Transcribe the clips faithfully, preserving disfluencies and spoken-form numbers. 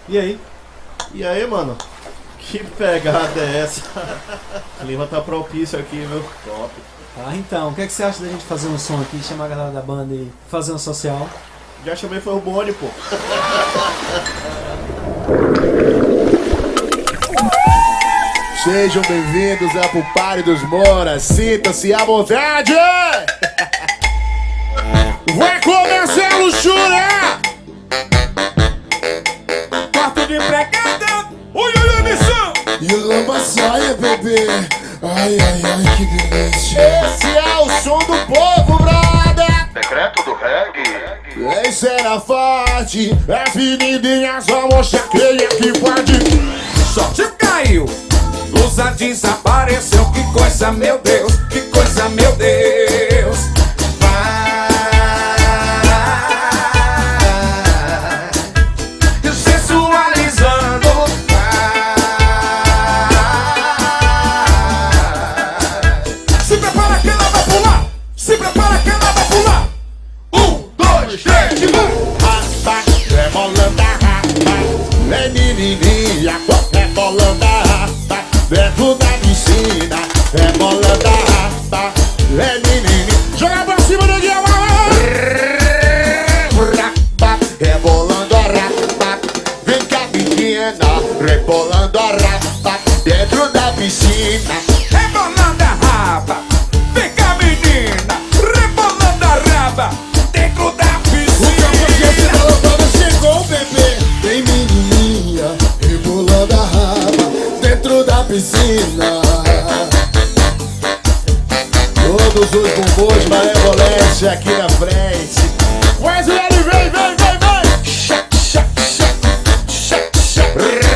E aí? E aí, mano? Que pegada é essa? O clima tá propício aqui, viu? Top. Ah, então, o que, é que você acha da gente fazer um som aqui, chamar a galera da banda e fazer um social? Já chamei foi o Boni, pô. Sejam bem-vindos ao Party dos Moras, sinta-se à vontade! Vai começar a luxúria! Quarto de empregada, oi, oi, oi, missão! E lamba saia, bebê! Ai, ai, ai, que delícia! Esse é o som do povo, brother! Decreto do reggae. Esse era forte, é fininha, só mocha creia que pode. Sorte caiu, luz desapareceu, que coisa, meu Deus, que coisa, meu Deus. Vai sensualizando, vai. Se prepara que ela vai pular, se prepara que ela vai pular. Um, dois, três e vai. Rapa, rebolando a rapa, é menininha, rebolando a rapa, dentro da piscina, rebolando a rapa, é menininha. Joga pra cima do guia, rapa, rebolando a rapa, vem cá menina, rebolando a rapa, dentro da piscina. Rebolando a raba, vem cá menina, rebolando a raba, dentro da O capacete piscina. da lâmpada chegou, bebê. Tem menininha rebolando a raba dentro da piscina. Todos os bumbos malevolentes aqui na frente. Mas ele vem, vem, vem, vem. Xa, xa, xa, xa, xa.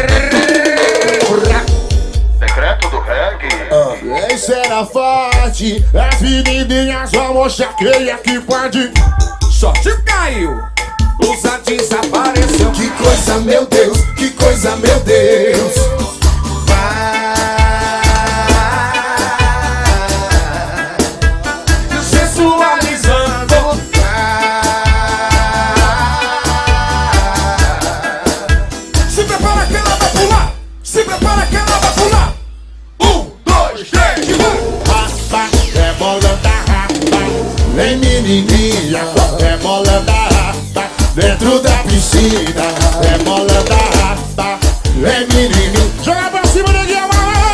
Decreto do reggae. Esse era forte, é fininha, só mocha creia que pode. Sorte caiu, luz desapareceu. Que coisa, meu Deus, que coisa, meu Deus. Vai sensualizando, vai. Se prepara que ela vai pular, se prepara que ela vai pular. Um, dois, três e vai. Rapa, rebolando a rapa, vem menininha, rebolando a rapa, dentro da piscina, rebolando a rapa, vem menininha. Joga pra cima do guia,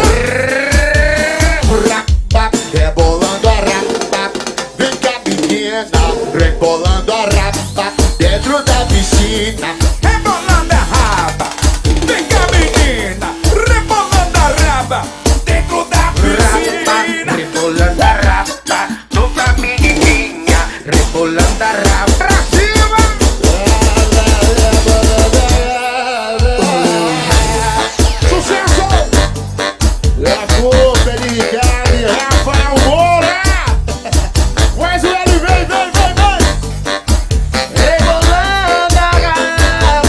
rapa, rebolando a rapa, vem cá menina, rebolando a rapa, dentro da piscina. Rebolando a raba, vem cá menina, rebolando a raba, dentro da piscina. Rebolando a rapa, toda menininha. Rebolando a rapa. Pra cima, Sucesso! É a culpa é de Ricardo e Rafael Moura! Mas o L vem, vem, vem, vem! Rebolando a rapa.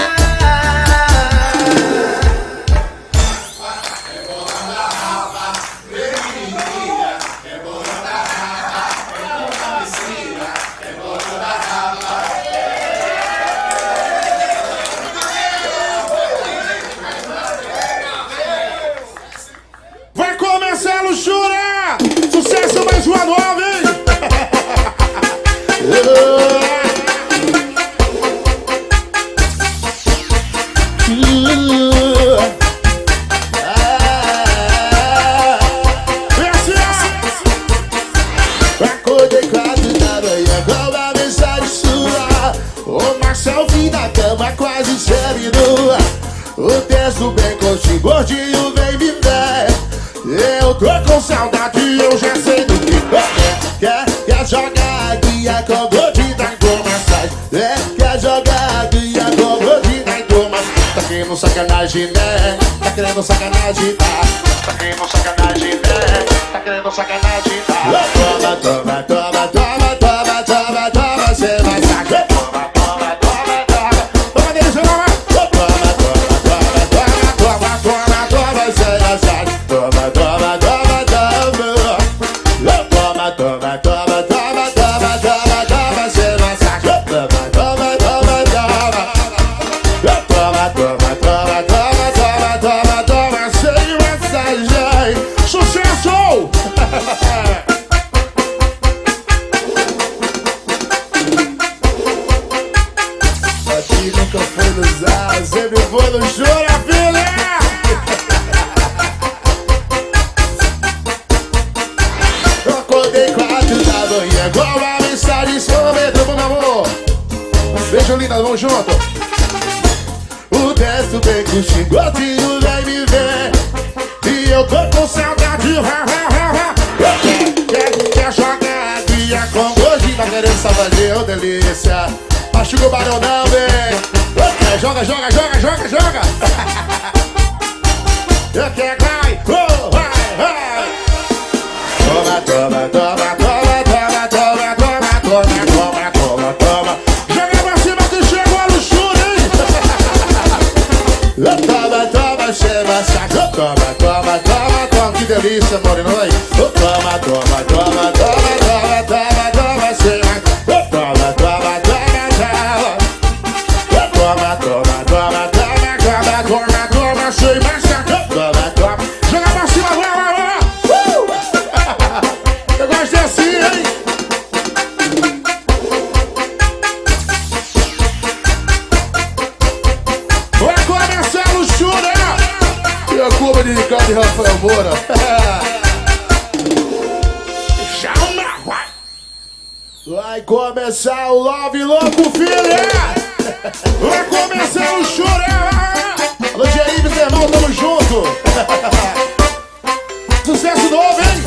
Vai começar a luxúria! Sucesso mais uma nova, hein? Acordei quatro da manhã com uma mensagem sua, uma selfie na cama quase seminua. O texto bem curtinho, gordinho, vem me ver. Eu tô com saudade, eu já sei do que quer. Quer, quer jogar guia com gordinho da informação. É, quer jogar guia com gordinho da informação. Tá querendo sacanagem, né? Tá querendo sacanagem, tá? Tá querendo sacanagem, né? Tá querendo sacanagem, tá? Toma, toma, toma, toma, toma, toma, toma, cê vai sacar. Toma, toma, toma, toma. Toma, deixa eu tomar. Toma, toma, toma, toma, toma, toma, toma, cê vai sacar. Toma, toma, toma, toma. Toma, toma, toma, toma, toma, toma, toma, cê vai sacar. Toma, toma, toma, toma. Toma, toma. foi no chora, filha! Eu acordei quatro da manhã com uma mensagem sobre meu amor. Beijo, linda, vamos junto. O texto bem curtinho, gotinho vem me ver. E eu tô com saudade, ha, ha, ha, ha. Quer, quer jogar aguinha com gosto? Tá querendo salvadinho, delícia. Machuca o barão não, vem. Joga, joga, joga, joga, joga. Eu quero, vai, oh, vai, vai. Toma, toma, toma, toma, toma, toma, toma, toma, toma, toma, toma. Joga pra cima que chegou a luxúria, hein? Toma, toma, chama, saca. Toma, toma, toma, toma. Que delícia, moreno, aí. Toma, toma, toma, toma, toma, toma, toma, chama. Toma, toma, toma, toma. Toma, toma, toma, toma, toma, toma, toma, sei mais saca. Toma, toma. Joga pra cima, vai, vai, vai. Uh! Eu gosto assim, hein? Vai começar a luxúria. E a curva de Ricardo e Rafael Moura. Chama, vai. Vai começar o Love Louco, filha. Vai começar o chorar. Alô, Jair, meu irmão, tamo junto. Sucesso novo, hein?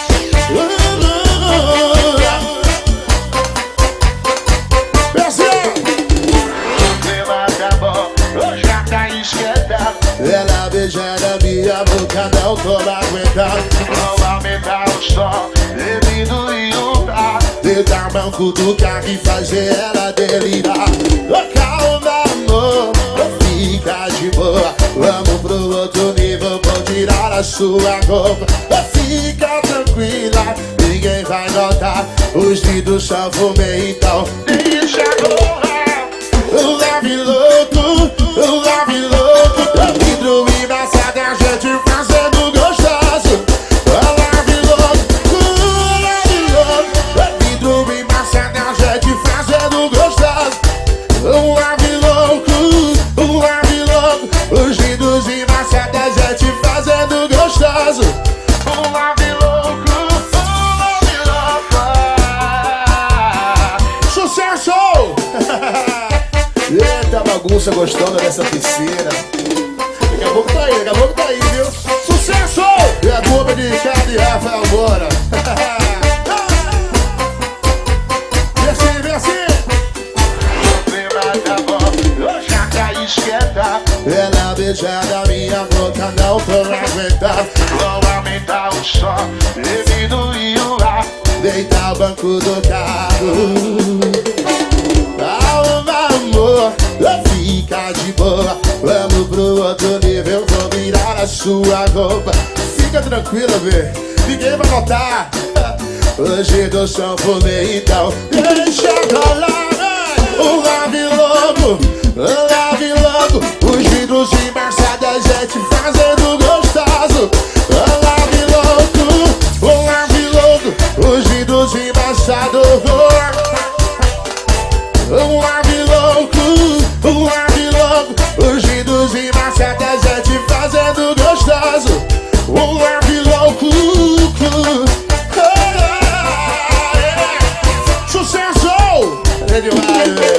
Brasil! O clima acabou, já tá esquentado. Ela beijando a minha boca, não tô aguentando. Vou aumentar o som, bebido e untar. Tentar mão cutucar e fazer ela delirar. Calma, amor, fica de boa. Vamos pro outro nível, vou tirar a sua roupa. Fica tranquila, ninguém vai notar. Os vidros são fumê, então Deixa rolar. love louco, love louco. Vidro embaçado, a gente fazendo gostoso. Love louco, love louco. Vidro embaçado, a gente fazendo gostoso. Um lave louco, um lave louco. Os vidros embaçados, a gente fazendo gostoso. Um lave louco, um lave louco. Sucesso! Eita bagunça gostosa dessa piscina. Daqui a pouco tá aí, daqui a pouco tá aí, viu? Sucesso! E a curva de Ricardo e Rafael Moura. Vem assim, vem assim. O clima acabou, já tá esquentado. Ela beijando a minha boca, não tô aguentando. Vou aumentar o som, bebido e o ar. Deitar o banco do carro. Calma, amor, fica de boa. Vamos pro outro nível, vou virar a sua roupa. Fica tranquila, vê, ninguém vai notar. Hoje do som fumê, então deixa rolar. O lave logo, o lave logo. Os vidros embaçados, a gente fazendo gostoso. O lave louco, o lave louco. Os vidros embaçados. Um lave louco, um lave louco. Os vidros embaçados, a gente fazendo gostoso. Um lave louco. Sucesso! É demais, velho.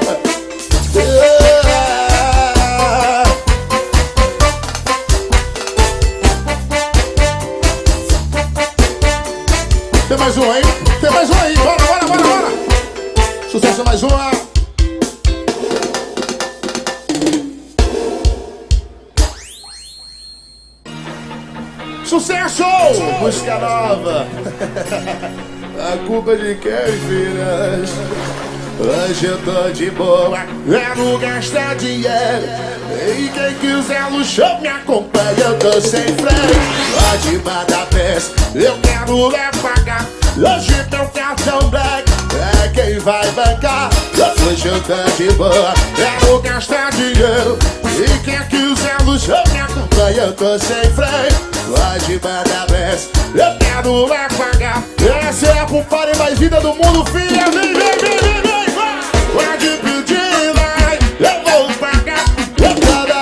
Tem mais um aí? Tem mais um aí. Bora, bora, bora, bora. Sucesso, mais uma. Sucesso! Música nova. A culpa de quem, filhas? Hoje eu tô de boa, eu não gastar dinheiro. E quem quiser luxo me acompanha, eu tô sem freio. Pode mandar peça, eu quero é pagar. Hoje meu cartão black é quem vai bancar. Hoje eu tô de boa, eu não gastar dinheiro. E quem quiser luxo me acompanha, eu tô sem freio. Pode mandar peça, eu quero é pagar. Essa é a compadre mais linda do mundo, filha. Vem, vem, vem, vem, vem. Pode pedir, vai, eu vou pagar. Eu cada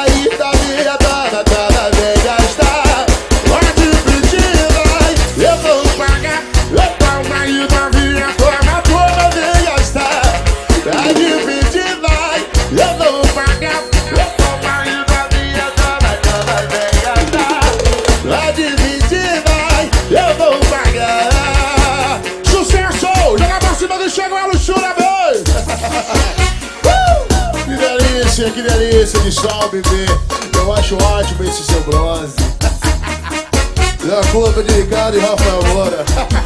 que delícia de sol, bebê. Eu acho ótimo esse seu bronze. Da culpa de Ricardo e Rafael Moura.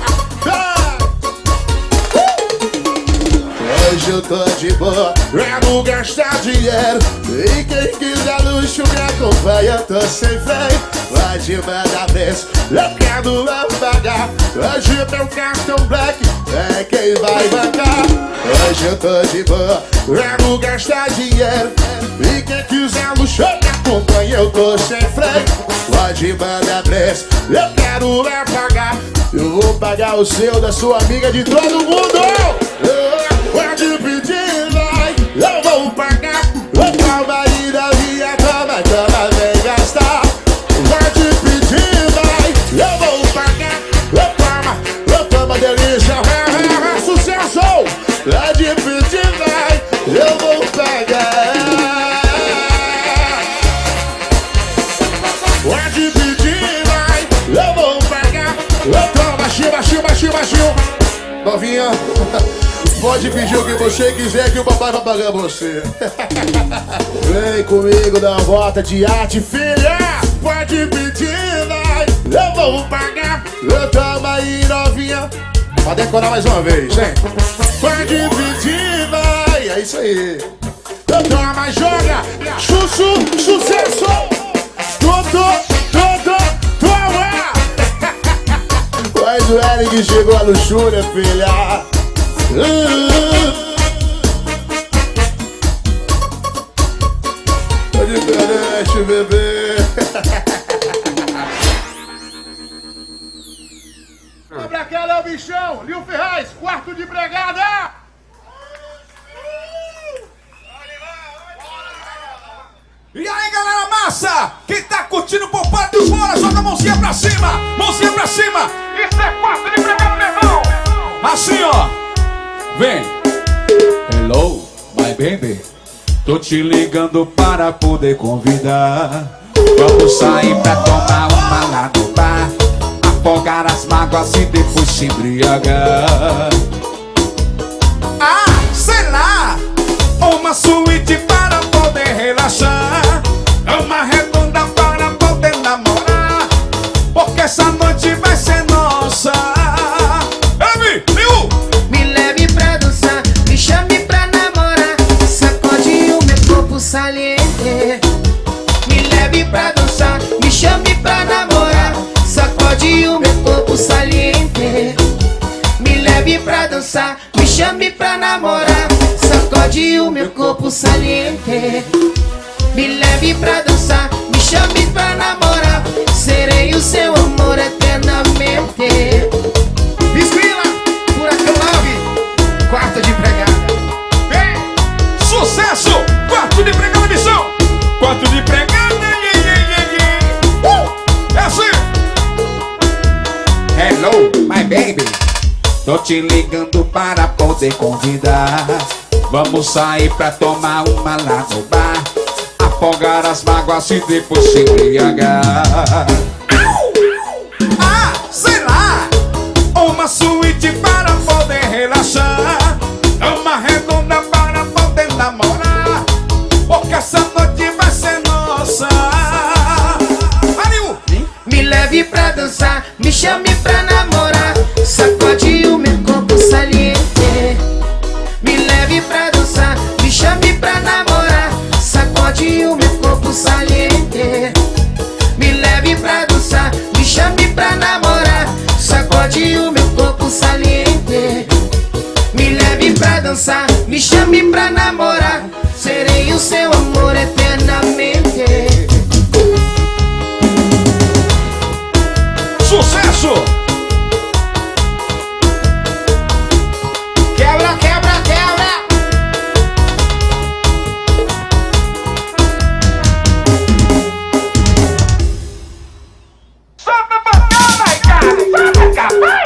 Hoje eu tô de boa, pra não gastar dinheiro. E quem quiser luxo me acompanha, tô sem freio. Pode mandar preço, eu quero pagar. Hoje o meu cartão black é quem vai bancar. Hoje eu tô de boa, pra não gastar dinheiro. E quem quiser luxo me acompanha, eu tô sem freio. Pode mandar preço, eu quero pagar. Eu vou pagar o seu, da sua amiga, de todo mundo. Pode pedir, vai, eu vou pagar. Toma aí da minha cama, toma, vem gastar. Pode pedir, vai, eu vou pagar. Toma, toma, delícia, é, é, é sucesso. Pode pedir, vai, eu vou pagar. Pode pedir, vai, eu vou pagar. Toma, baixinho, baixinho, baixinho, baixinho. Novinha, pode pedir o que você quiser que o papai vai pagar você. Vem comigo, dá uma volta de arte, filha. Pode pedir, vai, eu vou pagar. Toma aí, novinha. Pode decorar mais uma vez, hein? Pode pedir, vai, é isso aí. Toma, joga, chuchu, sucesso. Tudo, tudo, toma. Mas o Eric chegou a luxúria, filha. Tá diferente, bebê. Pra cá, Léo Bichão, Lil Ferraz, quarto de empregada. E aí, galera massa, quem tá curtindo por parte dos Moura, joga a mãozinha pra cima, mãozinha pra cima. Isso é quarto de empregada, meu irmão. Assim, ó. Vem. Hello, my baby. Tô te ligando para poder convidar. Vamos sair pra tomar uma lá no bar, afogar as mágoas e depois se embriagar. Ah, sei lá, uma suíte para poder relaxar, uma redonda para poder namorar, porque essa noite vai ser nossa. Emi, Liu! Me leve pra dançar, me chame pra namorar, sacode o meu corpo saliente. Me leve pra dançar, me chame pra namorar, sacode o meu corpo saliente. Me leve pra dançar, me chame pra namorar, sacode o meu corpo saliente. Me leve pra dançar, me chame pra namorar, serei o seu amor eternamente. Bismila, Furacão Love, quarto de empregada. Vem, sucesso, quarto de empregada, missão. Quarto de empregada, yeah, yeah, yeah, yeah. Uh, é assim. Hello, my baby. Tô te ligando para poder convidar. Vamos sair pra tomar uma lá no bar, afogar as mágoas e depois se embriagar. Ah, sei lá, uma suíte para poder relaxar, uma redonda para poder namorar, porque essa noite vai ser nossa. Ariu! Me leve pra dançar, me chame pra namorar, sacode o meu corpo saliente. Me leve pra dançar, me chame pra namorar, sacode o meu corpo saliente. Me leve pra dançar, me chame pra namorar, sacode o meu corpo saliente. Me leve pra dançar, me chame pra namorar, serei o seu amor eternamente. Sucesso! Quebra, quebra, quebra. Solta pra cá, vai, cara! Solta cá, vai,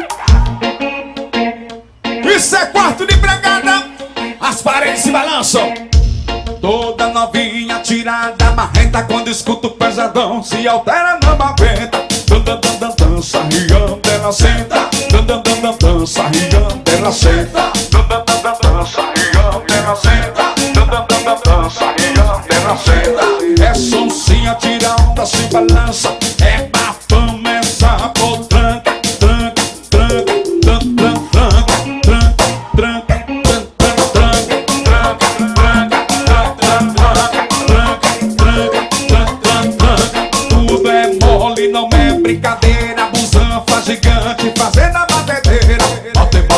vai! Isso é quarto de empregada, as paredes se balançam. Toda novinha tirada, marrenta, quando escuta o pesadão, se altera, não aguenta. Dan, dan, dan, dan, dança, riando, ela senta. Dan, dan, dan, dan, dança, riando, ela senta. Dan, dan, dan, dan, dança, riando, ela senta. Dan, dan, dan, dan, dança, riando.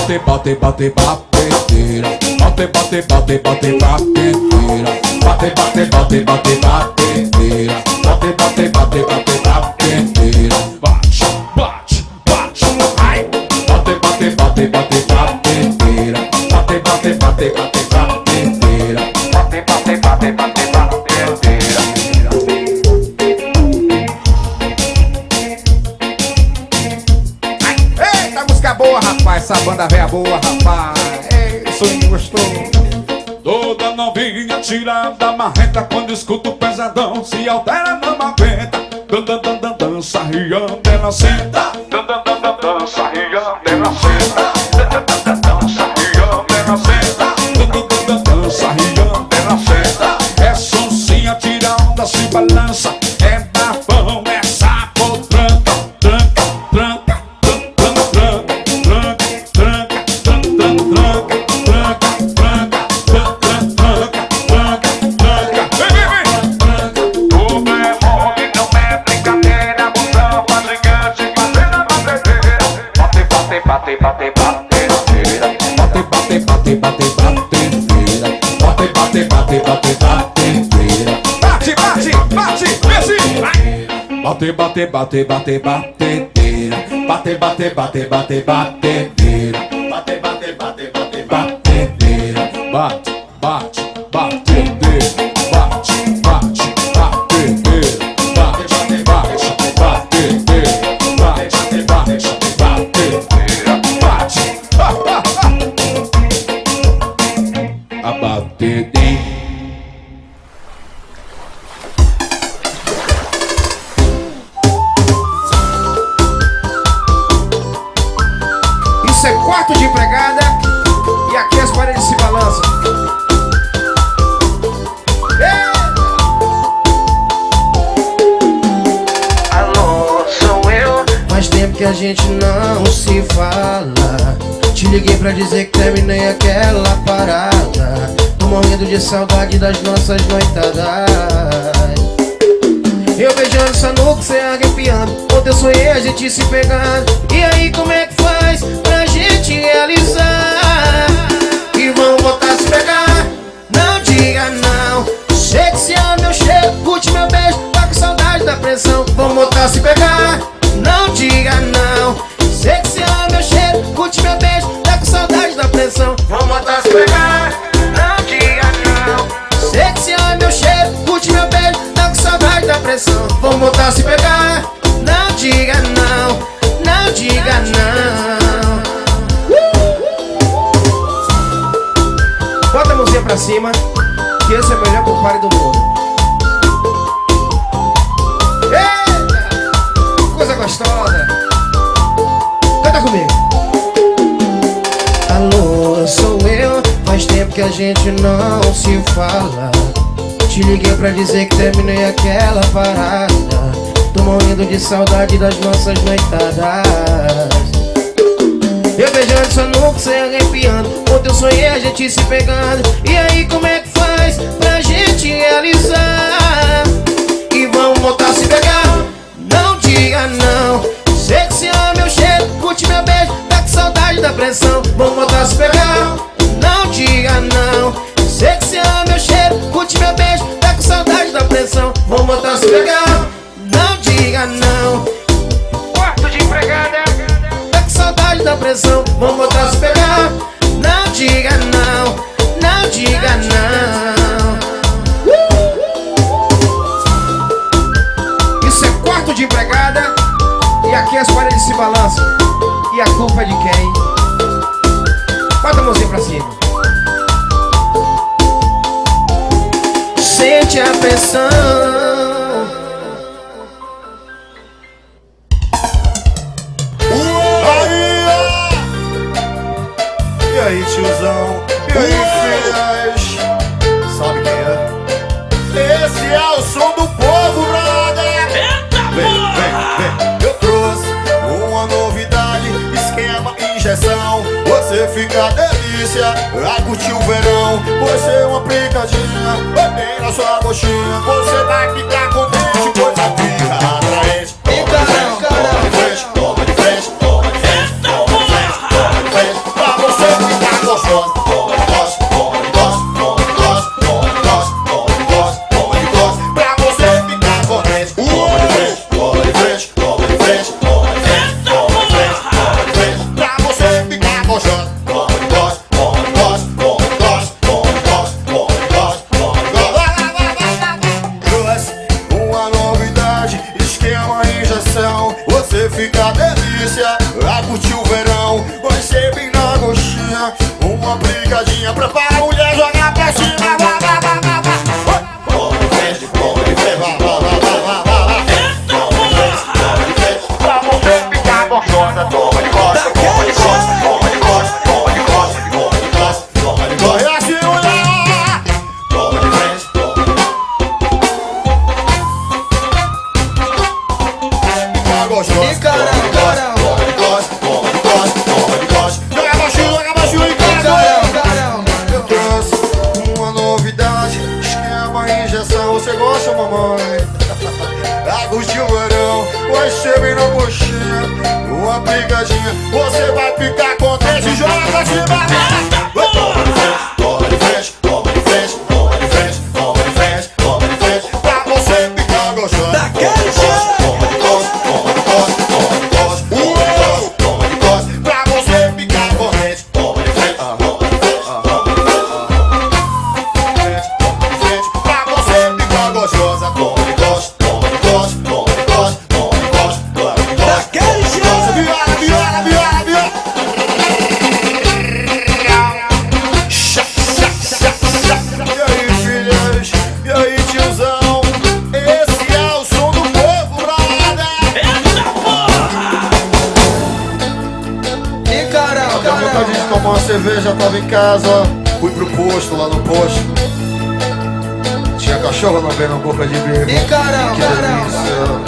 bate, bate, bate, batedeira. Bate, bate, bate, bate, batedeira. Bate, bate, bate, bate, batedeira. Bate, bate, bate, bate, batedeira. Bate, bate, bate, ai. Bate, bate, bate, bate, batedeira. Bate, bate, bate, bate, batedeira. Bate, bate, bate, bate, batedeira. Eita, música boa, rapaz. Essa banda véia boa, rapaz. Ei, sonho gostoso. Toda novinha tirada marreta quando escuta o pesadão, se altera, não aguenta. Dan, dan, dan, dan, dança, riando, ela senta. Dan, dan, dan, dan, dança, riando, ela senta. Dan, dan, dan, dan, dança, riando, ela senta. Dan, dan, dan, dan, dança, riando, ela senta. É sonsinha, tira onda, se balança. É bafão, é sapo, tranca, tranca, tranca, tranca, tranca, tranca, tranca, tranca, tranca, tranca, tranca, tranca, tranca, tranca. Vem, vem, vem! Tudo é mole, não é brincadeira. Moção pra gigante, fazendo a batedeira. Bate, bate, bate, bate, batedeira. Bate, bate, bate, bate, batedeira. Bate, bate, bate, bate, batedeira. Bate, bate, bate, vê vai. Bate, bate, bate, bate, batedeira. Bate, bate, bate, bate, batedeira. Bate, bate, bate, bate, batedeira. Bate, bate, batedeira. Bate, bate, batedeira. Bate, bate, bate, batedeira. Bate, bate, bate, batedeira. Bate, ah, ah, ah. A batedeira. Isso é quarto de empregada. E aqui as paredes se balançam. Alô, sou eu. Faz tempo que a gente não se fala. Te liguei pra dizer que terminei aquela parada. Tô morrendo de saudade das nossas noitadas. Eu beijando sua nuca, cê arrepiando. Ontem eu sonhei a gente se pegando. E aí como é que faz pra gente realizar? E vamos voltar a se pegar. Não diga não. Sei que se ama meu cheiro, curte meu beijo, tá com saudade da pressão. Vamos voltar a se pegar. Não diga não. Sei que se ama meu cheiro, curte meu beijo, tá com saudade da pressão. Vamos voltar a se pegar. Não diga não. Sei que se ama meu cheiro, curte meu beijo, tá com saudade da pressão. Vamos voltar a se pegar. Não diga não. Não diga não. Bota a mãozinha pra cima, que esse é o melhor compadre do mundo. Eita, coisa gostosa. Canta comigo. Alô, sou eu. Faz tempo que a gente não se fala. Te liguei pra dizer que terminei aquela parada. Tô morrendo de saudade das nossas noitadas. Eu beijando sua nuca, cê arrepiando. Ontem eu sonhei a gente se pegando. E aí como é que faz pra gente realizar? E vamos voltar a se pegar. Não diga não. Sei que se ama meu cheiro, curte meu beijo, tá com saudade da pressão. Vamos voltar a se pegar. Não diga não. Sei que se ama meu cheiro, curte meu beijo, tá com saudade da pressão. Vamos voltar a se pegar. Não diga não. Quarto de empregada. Tá com saudade da pressão. Vamos voltar a se pegar. Não diga não. Não diga não. Isso é quarto de empregada. E aqui as paredes se balançam. E a culpa é de quem? Bota a mãozinha pra cima. Sente a pressão. E aí, tiozão? E aí, filhas? Sabe quem é? Esse é o som do povo, brother! Eita, vem, vem, vem. Eu trouxe uma novidade, esquema, injeção. Você fica delícia, vai curtir o verão. Você é uma picadinha, vai bem na sua coxinha. Você vai ficar contente, coisa fica atraente. Toma de frente, toma de frente, toma de frente, toma de frente, toma de frente, toma de frente. novinha, prepara a mulher, joga pra cima. Vai, vai, vai, vai, vai. Toma de frente, toma de frente, vai, vai, vai, vai, vai, vai. Toma de frente, toma de frente. Pra você ficar gostosa, toma de costa, toma de costa, toma de costa, toma de costa, toma de costa, toma de costa. E assim, mulher. Toma de frente, toma de frente. Ficar gostosa, toma de costa, toma de costa, toma de costa, toma de costa. Joga baixinho, joga baixinho em casa. Eu trouxe uma novidade, esquema injeção, você gosta, mamãe? Agostinho Verão, vai ser bem na coxinha, uma picadinha, você vai ficar contente, joga pra cima. Toma de frente, toma de frente, toma de frente, toma de frente, toma de frente, toma de frente, pra você ficar gostoso. Daquele jeito. Toma de costa, toma de costa, toma de costa, toma de costa, toma de costa, pra você ficar contente. Toma de frente, toma de frente, toma de frente, toma de frente, pra você ficar gostosa. Toma de costa, toma de costa, toma de costa, toma de costa, toma de costa. Daquele jeito. Viola, viola, viola, viola. E aí, filhas? E aí, tiozão? Esse é o som do povo, brother! E caramba, Daqui a pouco a gente tomou uma cerveja, tava em casa, ó. Fui pro posto, lá no posto. Tinha cachorro não vendo boca de bebo. E caramba, Que caramba. delícia.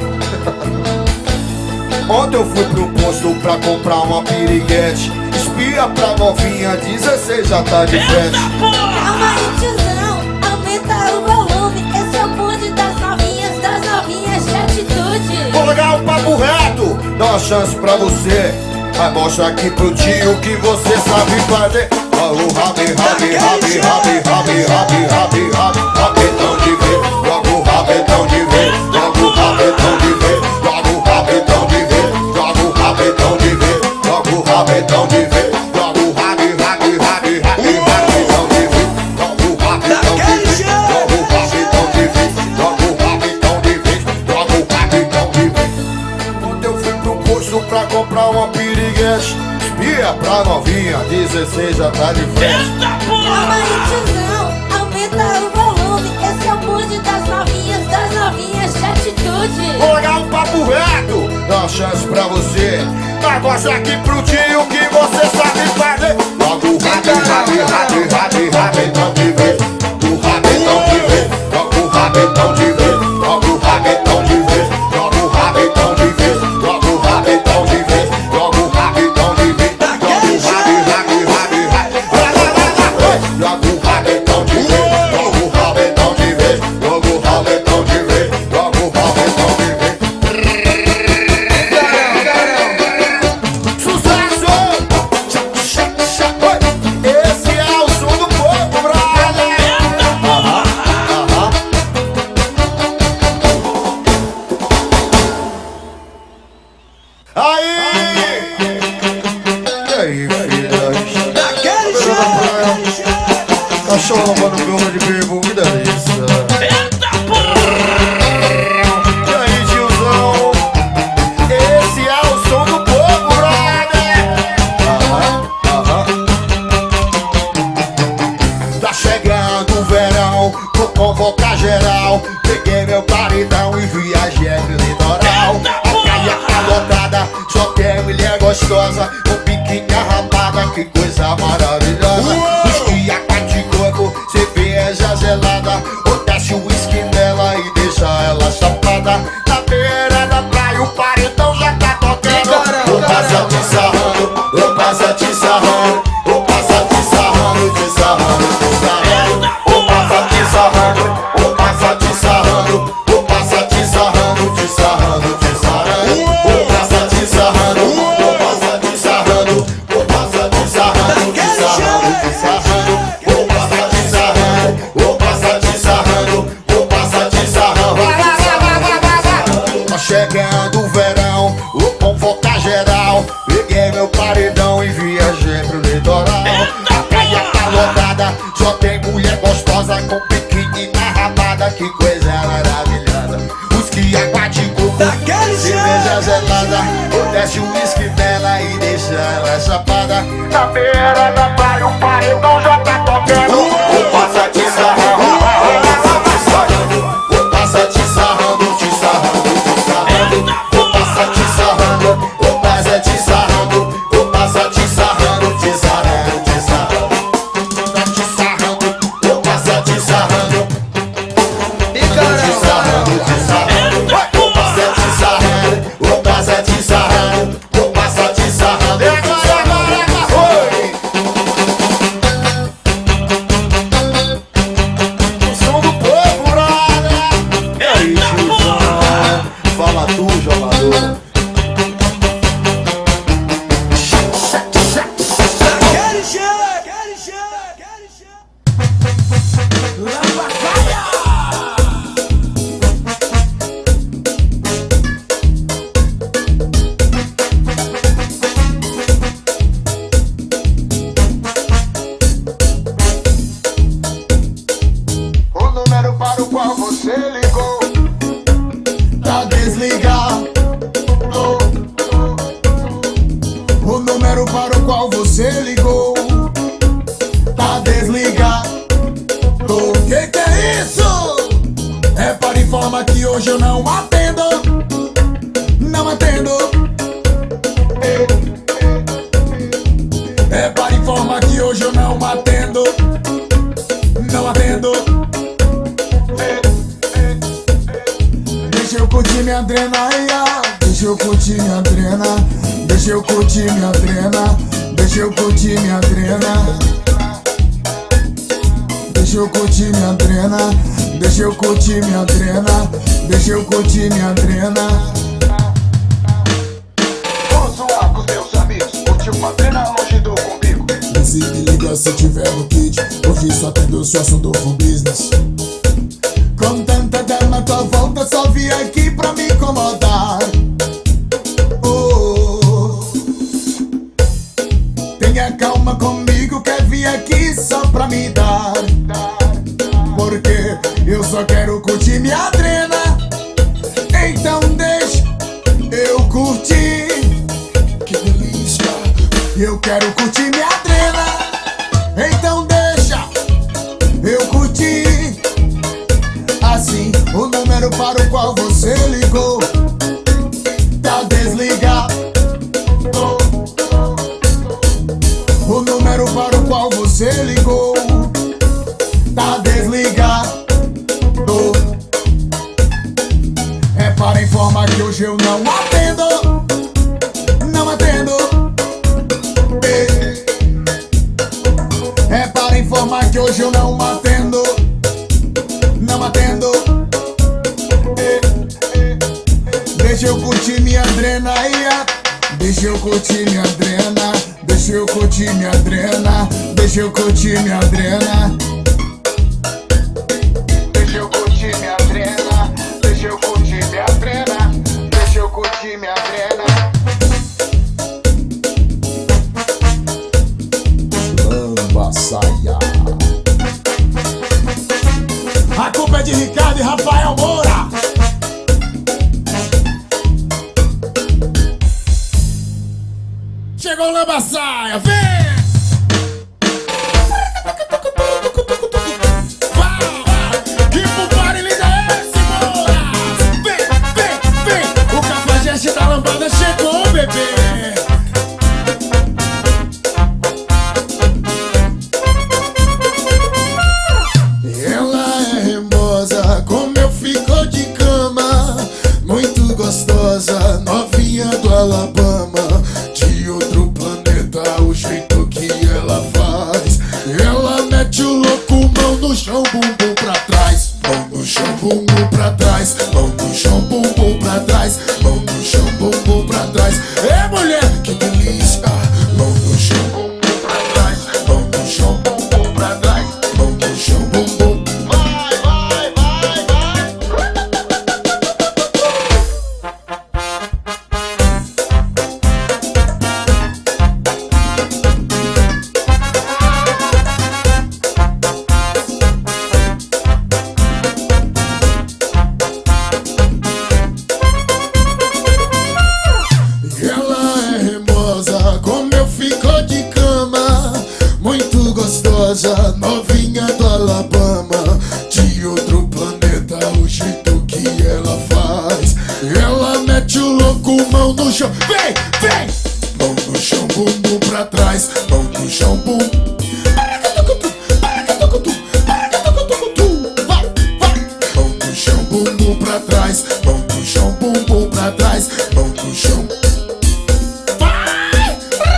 Ontem eu fui pro posto pra comprar uma piriguete. Espia pra novinha, dezesseis já tá de frente. Calma aí, tiozão, aumenta o volume. Esse é o bonde das novinhas, das novinhas de atitude. Vou largar o papo reto, dá uma chance pra você. Vai mostrar aqui pro tio que você sabe fazer. Ó, o rabi, rabi, rabi, rabi, rabi, rabi, rabi, rabi, rabetão de ver. Joga o rabetão de ver, joga o rabetão de ver, joga o rabetão de ver, joga o rabetão de ver, joga o rabetão de ver, joga o rabi, rabi, rabi, rabi, rabetão de ver, joga o rabetão de ver, joga o rabetão de ver, joga o rabetão de ver, joga o rabetão de ver. Ontem eu fui pro posto pra comprar uma piriguete. Espia pra novinha, dezesseis já tá de frente. Calma aí, tiozão, aumenta o volume. Esse é o bonde das novinhas, das novinhas de atitude. Vou largar um papo reto, dá uma chance pra você. Vai mostrar aqui pro tio que você sabe fazer. Logo o rabi, rabi, rabi, rabi, rabetão de ver. O rabetão de ver, logo o rabetão de ver, logo o rabetão de ver, logo o rabetão de ver, logo o rabetão de ver, logo o rabetão de ver, logo o rabi, rabi, rabi, rabi. Logo o rabetão de ver, logo o rabetão de ver, logo o rabetão de ver, logo o rabetão de ver. Sucesso! Esse é o som do povo, brother! Aham, aham. Aí! E aí, filhas? Cachorro lavando boca de bebo, que delícia! E aí, tiozão? Esse é o som do povo, brother! Aham, aham. Tá chegando o verão, vou convocar geral. Peguei meu paredão e viajei pro litoral. A praia tá lotada, só tem mulher gostosa. Com biquíni arramada, que coisa maravilhosa. Os dia de coco, cerveja gelada. Ou desce o uísque nela e deixa ela chapada. Na beira da praia o paredão já tá tocando. Vou passar te sarrando, vou passar te sarrando, vou passar te sarrando, te sarrando, te sarrando. Vou passar te sarrando, vou passar te sarrando, vou passar te sarrando, te sarrando, te sarrando. Vou passar te sarrando, vou passar te sarrando, vou passar te sarrando, te sarrando, te sarrando. Vou passar te sarrando, vou passar te sarrando, vou passar te sarrando. Tá chegando o verão, vou convocar geral. Peguei meu paredão e viajei você ligou, tá desligado. O que que é isso? É para informar que hoje eu não atendo, não atendo. É para informar que hoje eu não atendo, não atendo. Deixa eu curtir minha drena, deixa eu curtir minha drena, deixa eu curtir minha drena, deixa eu curtir minha drena. Deixa eu curtir minha drena, deixa eu curtir minha drena, deixa eu curtir minha drena. Vou zoar com os meus amigos, curtir uma drena longe do comigo. Se liga se tiver no kit, hoje só tendo só assunto for business. Com tanta dama tua volta, só vi aqui pra me incomodar. Oh, tenha calma comigo, quer vir aqui só pra me dar. Porque eu só quero curtir minha drena, então deixa eu curtir. Que delícia, eu quero curtir minha drena, então deixa eu curtir. Assim, o número para o qual você ligou tá desligado. O número para o qual você ligou tá desligado. É para informar que hoje eu não atendo, não atendo. É para informar que hoje eu não atendo, não atendo. Deixa eu curtir minha drena, deixa eu curtir minha drena, deixa eu curtir minha drena, deixa eu curtir minha drena. Deixa eu curtir minha drena, deixa eu curtir minha drena, deixa eu curtir minha drena. Lamba saia. A culpa é de Ricardo e Rafael Moura. Chegou o Lamba saia, vem! Da lambada chegou, bebê. Ela é remosa, como eu fico de cama, muito gostosa, novinha do Alabama, de outro planeta, o jeito que ela faz. Ela mete o louco, mão no chão, bumbum pra trás, mão no chão, bumbum pra trás, mão no chão, bumbum pra trás, mão no chão, bumbum pra trás. É mulher, que delícia. Mão no chão, bumbum pra trás, mão no chão, bumbum pra trás, mão no chão, bumbum. Vai, vai, vai, vai. Novinha do Alabama, de outro planeta, o jeito que ela faz. Ela mete o louco, mão no chão, vem, vem. Mão no chão, bumbum pra trás, mão no chão, bum. Vai, vai. Mão no chão, bumbum pra trás, mão no chão, bumbum pra trás, mão no chão. Vai,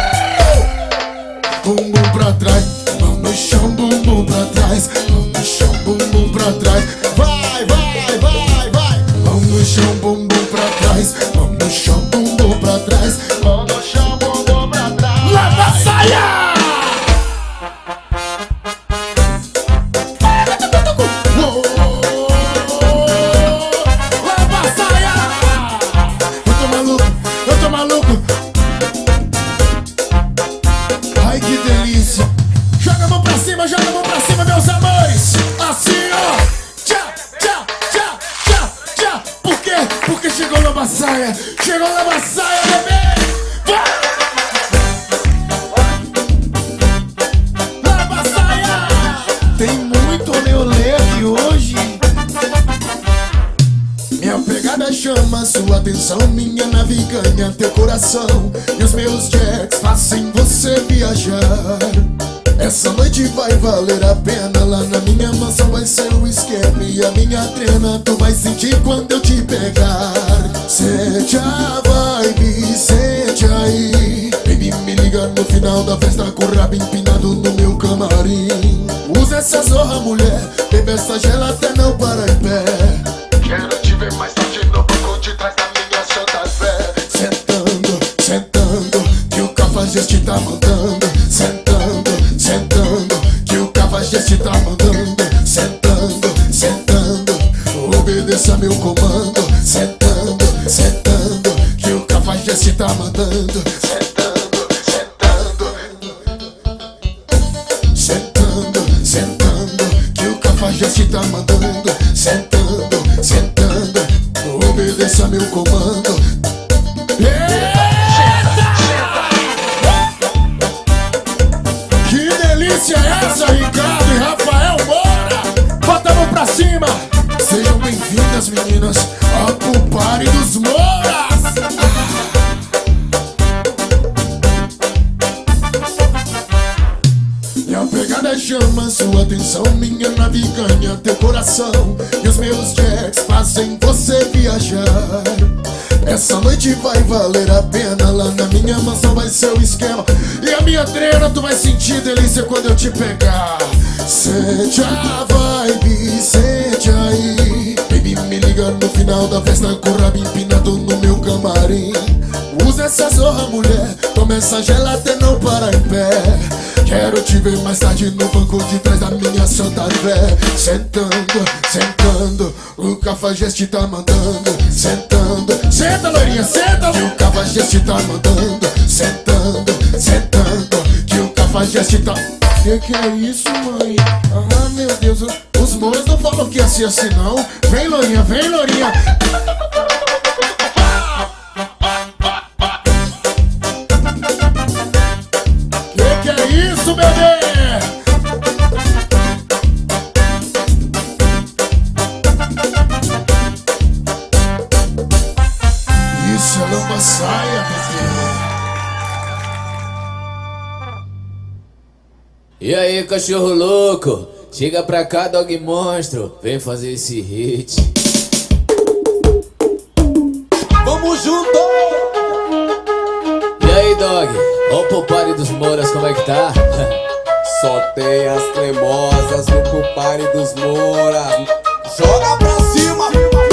bumbum pra trás. No chão, bumbum pra trás, mão no chão, bumbum pra trás. Vai, vai, vai, vai. Mão no chão, bumbum pra trás, mão no chão, bumbum pra trás, mão no chão, bumbum pra trás. Lava saia! Lava saia! Eu tô maluco, eu tô maluco. Ai, que delícia. Joga a mão pra cima, joga a mão pra cima, meus amores. Assim, ó. Tchá, tchá, tchá, tchá, tchá. Por quê? Porque chegou Lamba saia. Chegou Lamba saia, bebê. Vai! chama sua atenção, minha nave ganha teu coração e os meus jets fazem você viajar. Essa noite vai valer a pena, lá na minha mansão vai ser o esquema e a minha trena tu vai sentir quando eu te pegar. Sente a vibe, sente aí, baby, me liga no final da festa com o rabo empinado no meu camarim. Usa essa zorra, mulher, bebe essa gela até não parar em pé. Quero te ver mais tarde no banco de trás da minha Santa Fé. Sentando, sentando, que o cafajeste tá mandando. Sentando, sentando, que o cafajeste tá mandando. Sentando, sentando, obedeça meu comando. Sentando, sentando, que o cafajeste tá mandando. Sentando, sentando, sentando, sentando, que o cafajeste tá mandando. Sentando, sentando, obedeça meu comando. Que delícia é essa, Ricardo e Rafael Moura? Bota a mão pra cima. Sejam bem-vindas, meninas, ao pool party dos Mouras. E a pegada chama sua atenção, minha nave ganha teu coração e os meus jets fazem você viajar. Essa noite vai valer a pena, lá na minha mansão vai ser o esquema e a minha trena tu vai sentir delícia quando eu te pegar. Sente a vibe, sente aí, baby, me liga no final da festa com o rabo empinado no meu camarim. Usa essa zorra, mulher, toma essa gela até não parar em pé. Quero te ver mais tarde no banco de trás da minha Santa Fé. Sentando, sentando, o cafajeste tá mandando. Sentando, senta loirinha, senta, que o cafajeste tá mandando. Sentando, sentando, que o cafajeste tá... Que que é isso, mãe? Ah, meu Deus, os Mouras não falam que ia ser assim não. Vem loirinha, vem loirinha. Isso, bebê! Isso é lamba saia, bebê! E aí, cachorro louco? Chega pra cá, dog monstro. Vem fazer esse hit. Vamos junto! E aí, dog? Vamos pro party dos Mouras, como é que tá? Só tem as cremosas no pro party dos Mouras. Joga pra cima!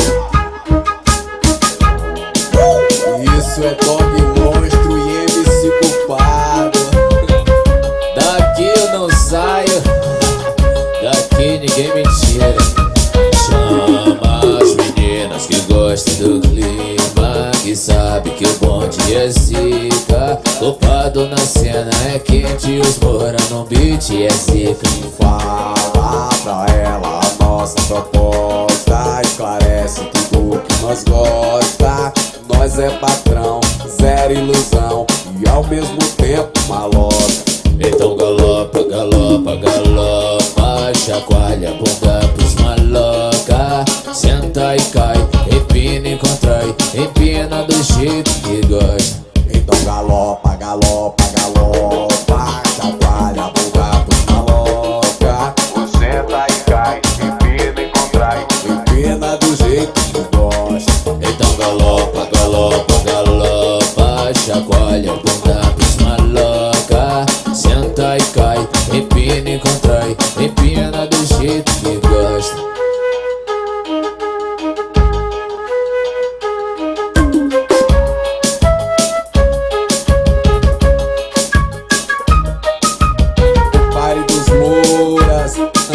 Isso é dog monstro e M C culpado. Daqui eu não saio, daqui ninguém me tira. Chama as meninas que gostam do clima, que sabe que o bonde é zica. Culpado na cena é quente, os Moura no beat é zica. Fala pra ela a nossa proposta, esclarece tudo que nós gosta. Nós é patrão, zero ilusão e ao mesmo tempo maloca. Então galopa, galopa, galopa, chacoalha a bunda pros maloca. Senta e cai, empina e contrai, empina do jeito que gosta. Então galopa, galopa, galopa, chacoalha a bunda pros maloca. Senta e cai, empina e contrai, empina do jeito que gosta. Então galopa, galopa, galopa, chacoalha a bunda pros maloca. Senta e cai, empina e contrai, empina do jeito que gosta. Party dos Mouras.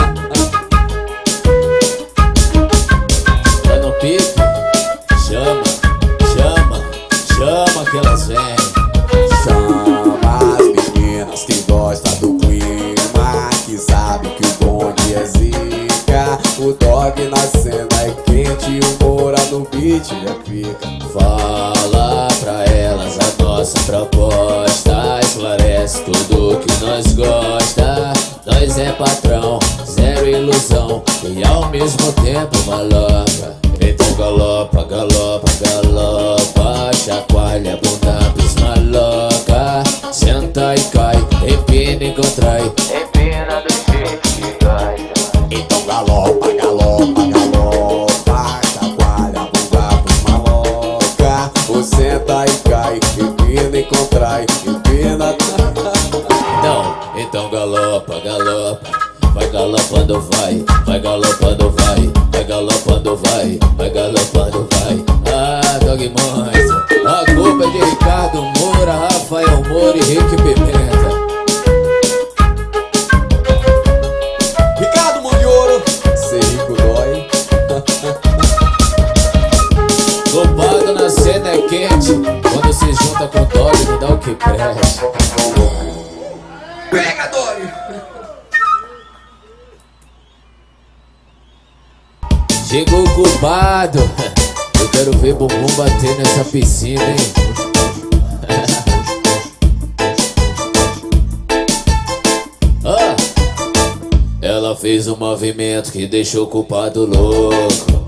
Tá no pique? Chama, chama, chama que elas vêm. Chama as meninas que gostam do clima, que sabe que o bonde é zica. O dog na cena é quente e o Moura no beat é pica. Fala pra elas a nossa proposta, esclarece tudo que nós gosta. Nós é patrão, zero ilusão e ao mesmo tempo maloca. Então galopa, galopa, galopa, chacoalha a bunda pros maloca. Senta e cai, empina e contrai, empina do jeito que gosta. Então galopa, galopa, galopa, chacoalha a bunda pros maloca. O senta e cai, empina e contrai, empina. Não, então galopa, galopa. Vai galopando, vai, vai galopando, vai, vai galopando, vai, vai galopando, vai. Ah, Dog Monstro, a culpa é de Ricardo Moura, Rafael Moura e Rick Pimenta. Ricardo Moura, ser rico dói. Culpado na cena é quente, quando se junta com Dog não dá o que presta. Pega, Dori! Chegou o culpado, eu quero ver bumbum bater nessa piscina, hein? Ah, ela fez um movimento que deixou o culpado louco.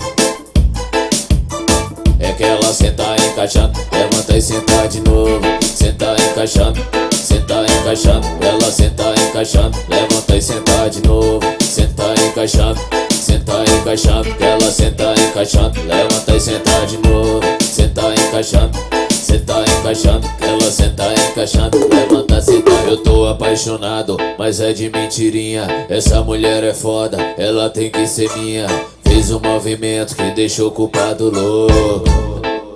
É que ela senta encaixando, levanta e senta de novo. Senta encaixando, senta encaixando. Ela senta encaixando, levanta e senta de novo. Senta encaixando, senta encaixando. Ela senta encaixando, levanta e senta de novo. Senta encaixando, senta encaixando. Ela senta encaixando, levanta e senta. Eu tô apaixonado, mas é de mentirinha. Essa mulher é foda, ela tem que ser minha. Fez um movimento que deixou o culpado louco.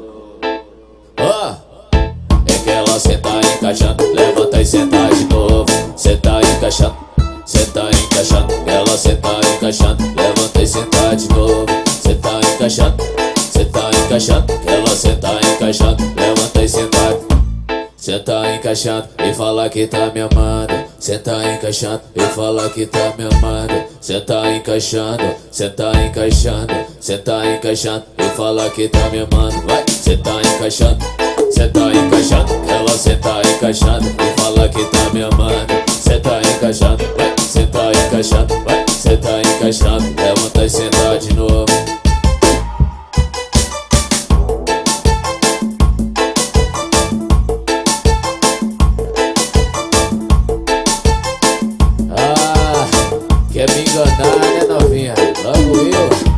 Ah, é que ela senta encaixando, levanta e senta de novo. Senta encaixando, senta encaixando. Ela senta encaixando, levanta e senta de novo. Senta encaixando, senta encaixando. Ela senta encaixando, levanta e senta. Senta encaixando e fala que tá me amando. Senta encaixando e fala que tá me amando. Senta encaixando, senta encaixando. Senta encaixando e fala que tá me amando. Vai, senta encaixando, senta encaixando. Ela senta encaixando e fala que tá me amando. Senta encaixando, vai, senta encaixando. Vai, senta encaixando. Levanta e senta de novo. Quer me enganar, né, novinha? Logo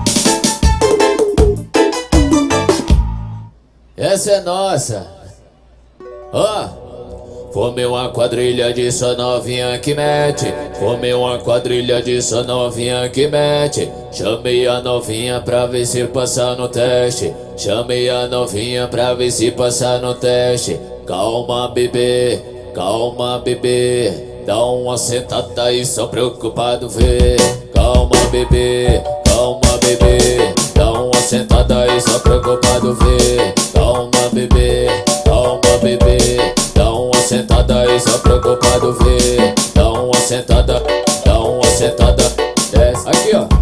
eu. Essa é nossa. Ó, oh, formei uma quadrilha de só novinha que mete. Formei uma quadrilha de só novinha que mete. Chamei a novinha pra ver se passar no teste. Chamei a novinha pra ver se passar no teste. Calma, bebê, calma, bebê. Dá uma sentada aí, só preocupado ver. Calma, bebê, calma, bebê. Dá uma sentada aí, só preocupado ver. Calma, bebê, calma, bebê. Dá uma sentada aí, só preocupado ver. Dá uma sentada, dá uma sentada. Desce. Aqui, ó.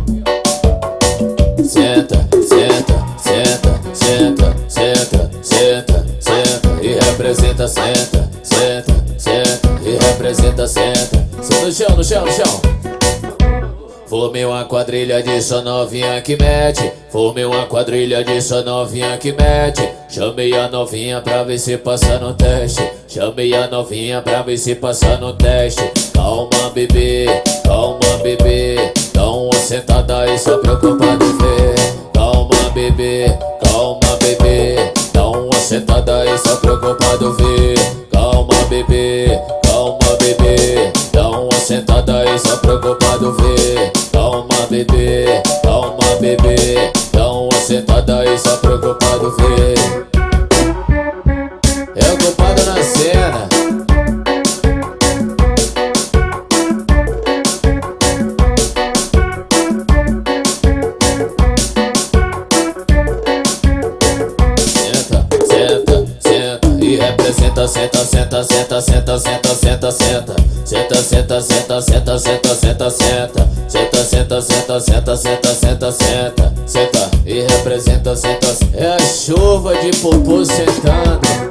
Senta, senta, senta, senta, senta, senta, senta. E representa, senta, senta, senta. E representa, senta. Senta no chão, no chão, no chão. Formei uma quadrilha de só novinha que mete. Formei uma quadrilha de só novinha que mete. Chamei a novinha pra ver se passa no teste. Chamei a novinha pra ver se passa no teste. Calma, bebê, calma, bebê. Dá uma sentada aí, só preocupado ver. Calma, bebê, calma, bebê. Dá uma sentada aí, só preocupado ver. Calma, bebê, calma, bebê. Dá uma sentada aí, só preocupado ver. Calma, bebê, calma, bebê. Dá uma sentada aí, só preocupado ver. É o culpado na cena. Senta, senta, senta, senta, senta, senta, senta, senta. Senta, senta, senta, senta, senta, senta, senta. Senta, senta, senta, senta, senta, senta, senta. Senta e representa, senta. É a chuva de popô sentando.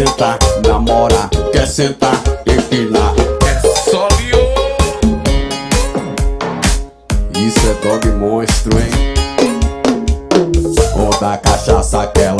sentar, namorar, quer sentar, empinar. É só liô. Isso é dog monstro, hein? Ou da cachaça quer